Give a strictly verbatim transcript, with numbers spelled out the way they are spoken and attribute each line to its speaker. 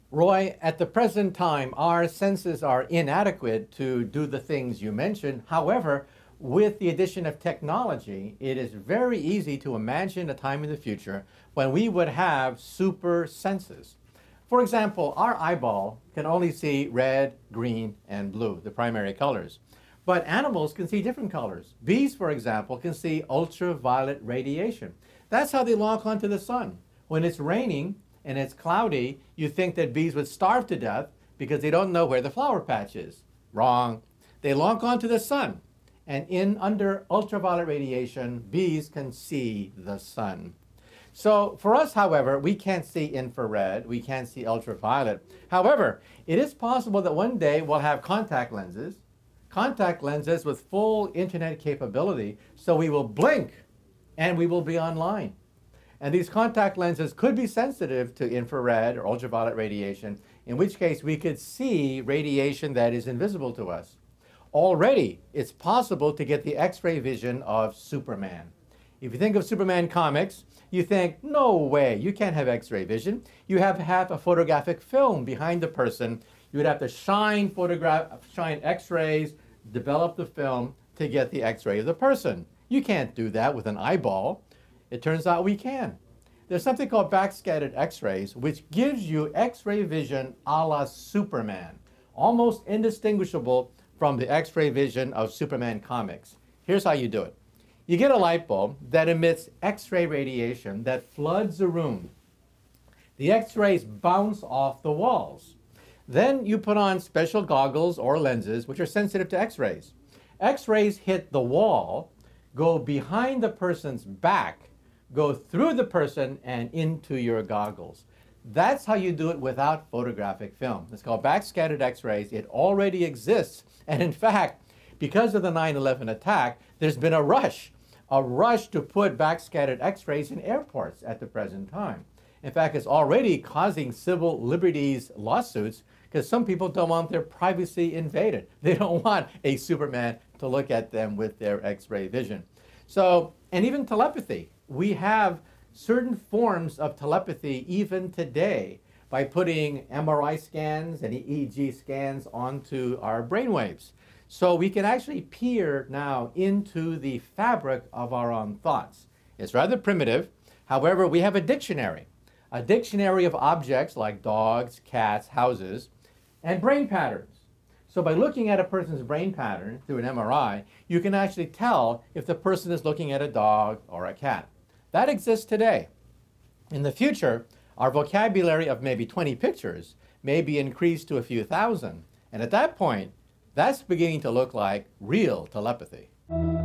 Speaker 1: Roy, at the present time, our senses are inadequate to do the things you mentioned. However, with the addition of technology, it is very easy to imagine a time in the future when we would have super senses. For example, our eyeball can only see red, green, and blue, the primary colors. But animals can see different colors. Bees, for example, can see ultraviolet radiation. That's how they lock onto the sun. When it's raining and it's cloudy, you think that bees would starve to death because they don't know where the flower patch is. Wrong. They lock onto the sun. And in under ultraviolet radiation, bees can see the sun. So for us, however, we can't see infrared, we can't see ultraviolet. However, it is possible that one day we'll have contact lenses, contact lenses with full internet capability, so we will blink and we will be online. And these contact lenses could be sensitive to infrared or ultraviolet radiation, in which case we could see radiation that is invisible to us. Already, it's possible to get the X-ray vision of Superman. If you think of Superman comics, you think, no way, you can't have X-ray vision. You have to have a photographic film behind the person. You would have to shine photograph, shine X-rays, develop the film to get the X-ray of the person. You can't do that with an eyeball. It turns out we can. There's something called Backscattered Xrays, which gives you X-ray vision a la Superman, almost indistinguishable from the X-ray vision of Superman comics. Here's how you do it. You get a light bulb that emits X-ray radiation that floods a room. The X-rays bounce off the walls. Then you put on special goggles or lenses which are sensitive to X-rays. X-rays hit the wall, go behind the person's back, go through the person and into your goggles. That's how you do it without photographic film. It's called backscattered X-rays. It already exists. And in fact, because of the nine eleven attack, there's been a rush, a rush to put backscattered X-rays in airports at the present time. In fact, it's already causing civil liberties lawsuits because some people don't want their privacy invaded. They don't want a Superman to look at them with their X-ray vision. So, and even telepathy. We have certain forms of telepathy even today by putting M R I scans and E E G scans onto our brainwaves. So we can actually peer now into the fabric of our own thoughts. It's rather primitive. However, we have a dictionary, a dictionary of objects like dogs, cats, houses, and brain patterns. So by looking at a person's brain pattern through an M R I, you can actually tell if the person is looking at a dog or a cat. That exists today. In the future, our vocabulary of maybe twenty pictures may be increased to a few thousand. And at that point, that's beginning to look like real telepathy.